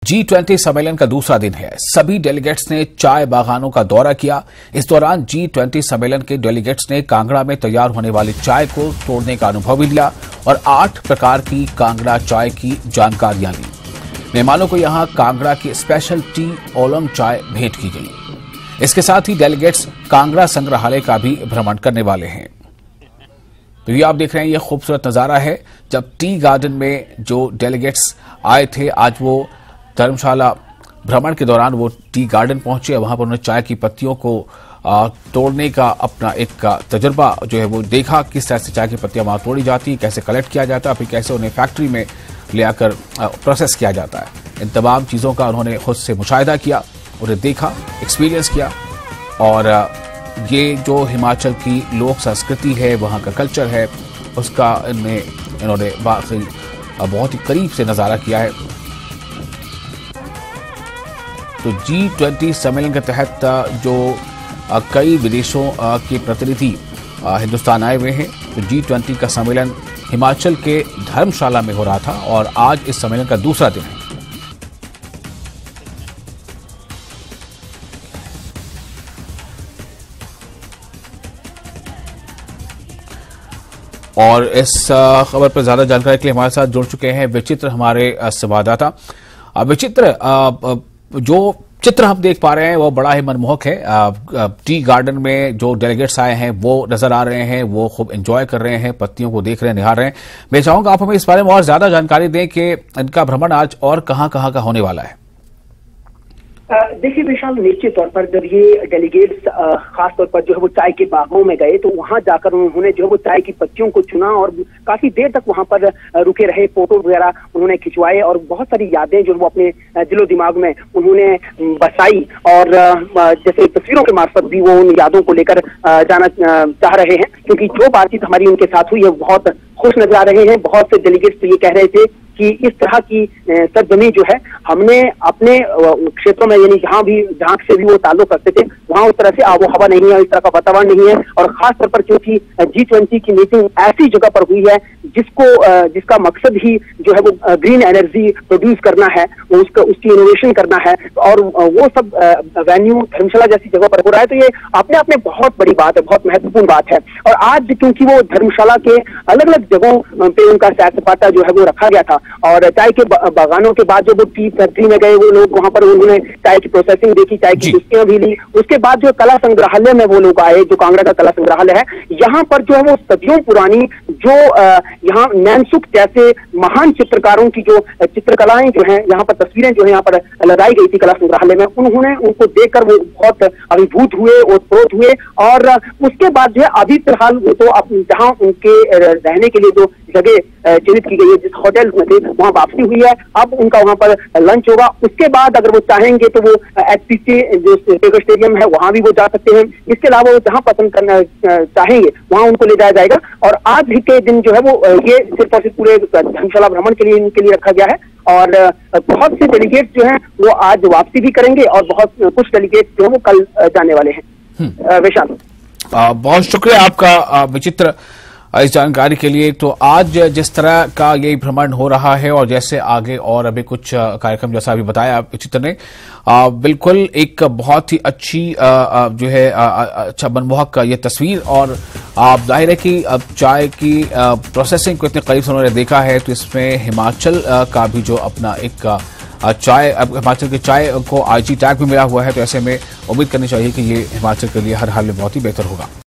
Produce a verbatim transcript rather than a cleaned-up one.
G twenty सम्मेलन का दूसरा दिन है। सभी डेलीगेट्स ने चाय बागानों का दौरा किया। इस दौरान जी ट्वेंटी सम्मेलन के डेलीगेट्स ने कांगड़ा में तैयार होने वाली चाय को तोड़ने का अनुभव भी लिया और आठ प्रकार की कांगड़ा चाय की जानकारियां ली। मेहमानों को यहां कांगड़ा की स्पेशल टी ओलम चाय भेंट की गई। इसके साथ ही डेलीगेट्स कांगड़ा संग्रहालय का भी भ्रमण करने वाले हैं। तो ये आप देख रहे हैं, ये खूबसूरत नजारा है जब टी गार्डन में जो डेलीगेट्स आए थे, आज वो धर्मशाला भ्रमण के दौरान वो टी गार्डन पहुंचे। वहां पर उन्होंने चाय की पत्तियों को आ, तोड़ने का अपना एक तजुर्बा जो है वो देखा, किस तरह से चाय की पत्तियां वहां तोड़ी जाती है, कैसे कलेक्ट किया जाता है, फिर कैसे उन्हें फैक्ट्री में ले आकर प्रोसेस किया जाता है। इन तमाम चीज़ों का उन्होंने खुद से मुशाहिदा किया, उन्हें देखा, एक्सपीरियंस किया और ये जो हिमाचल की लोक संस्कृति है, वहाँ का कल्चर है, उसका इनमें इन्होंने वाकई बहुत ही करीब से नज़ारा किया है। तो जी ट्वेंटी सम्मेलन के तहत जो कई विदेशों के प्रतिनिधि हिंदुस्तान आए हुए हैं, तो जी ट्वेंटी का सम्मेलन हिमाचल के धर्मशाला में हो रहा था और आज इस सम्मेलन का दूसरा दिन है। और इस खबर पर ज्यादा जानकारी के लिए हमारे साथ जुड़ चुके हैं विचित्र, हमारे संवाददाता। विचित्र, जो चित्र हम देख पा रहे हैं वो बड़ा ही मनमोहक है। टी गार्डन में जो डेलीगेट्स आए हैं वो नजर आ रहे हैं, वो खूब एंजॉय कर रहे हैं, पत्तियों को देख रहे हैं, निहार रहे हैं। मैं चाहूंगा आप हमें इस बारे में और ज्यादा जानकारी दें कि इनका भ्रमण आज और कहां कहां का होने वाला है। देखिए विशाल, निश्चित तौर पर जब ये डेलीगेट्स खास तौर पर जो है वो चाय के बागों में गए तो वहां जाकर उन्होंने जो है वो चाय की पत्तियों को चुना और काफी देर तक वहां पर रुके रहे, फोटो वगैरह उन्होंने खिंचवाए और बहुत सारी यादें जो वो अपने दिलो दिमाग में उन्होंने बसाई और जैसे तस्वीरों के मार्फत भी वो उन यादों को लेकर जाना चाह रहे हैं, क्योंकि जो बातचीत हमारी उनके साथ हुई है बहुत खुश नजर आ रहे हैं। बहुत से डेलीगेट्स तो ये कह रहे थे कि इस तरह की सरजमी जो है हमने अपने क्षेत्रों में, यानी जहां भी जहां से भी वो ताल्लुक रखते थे, वहां उस तरह से आबो हवा नहीं है, इस तरह का वातावरण नहीं है। और खास तौर पर क्योंकि जी ट्वेंटी की मीटिंग ऐसी जगह पर हुई है जिसको जिसका मकसद ही जो है वो ग्रीन एनर्जी प्रोड्यूस करना है, उसका उसकी इनोवेशन करना है और वो सब वेन्यू धर्मशाला जैसी जगह पर हो रहा है। तो ये अपने आप में बहुत बड़ी बात है, बहुत महत्वपूर्ण बात है। और आज क्योंकि वो धर्मशाला के अलग अलग जगहों पे उनका सैर सपाटा जो है वो रखा गया था और चाय के बागानों के बाद जो वो टी फैक्ट्री में गए वो लोग, वहां पर उन्होंने चाय की प्रोसेसिंग देखी, चाय की कुश्तियां भी ली। उसके बाद जो कला संग्रहालय में वो लोग आए, जो कांगड़ा का कला संग्रहालय है, यहाँ पर जो है वो सदियों पुरानी जो यहाँ नैनसुख जैसे महान चित्रकारों की जो चित्रकलाएं जो है, यहाँ पर तस्वीरें जो है यहाँ पर लगाई गई थी कला संग्रहालय में, उन्होंने उनको देखकर वो बहुत अभिभूत हुए, ओतप्रोत हुए। और उसके बाद जो है अभी फिलहाल वो तो जहाँ उनके रहने के लिए जो जगह चिन्हित की गई है, जिस होटल में थे, वहां वापसी हुई है। अब उनका वहां पर लंच होगा। उसके बाद अगर वो चाहेंगे तो वो एचपीसी जो स्टेडियम है वहां भी वो जा सकते हैं। इसके अलावा वो जहां पसंद करना चाहेंगे वहां उनको ले जाया जाएगा। और आज के दिन जो है वो ये सिर्फ और सिर्फ पूरे धर्मशाला भ्रमण के लिए इनके लिए रखा गया है। और बहुत से डेलीगेट जो है वो आज वापसी भी करेंगे और बहुत कुछ डेलीगेट जो है वो कल जाने वाले हैं। विशाल, बहुत शुक्रिया आपका विचित्र इस जानकारी के लिए। तो आज जिस तरह का ये भ्रमण हो रहा है और जैसे आगे और अभी कुछ कार्यक्रम जैसा अभी बताया चित्र ने, आ, बिल्कुल एक बहुत ही अच्छी आ, आ, जो है आ, अच्छा मनमोहक ये तस्वीर। और आप जाहिर है कि अब चाय की आ, प्रोसेसिंग को इतने करीब से उन्होंने देखा है, तो इसमें हिमाचल आ, का भी जो अपना एक आ, चाय, अब हिमाचल की चाय को आई जी टैग भी मिला हुआ है, तो ऐसे में उम्मीद करनी चाहिए कि ये हिमाचल के लिए हर हाल में बहुत ही बेहतर होगा।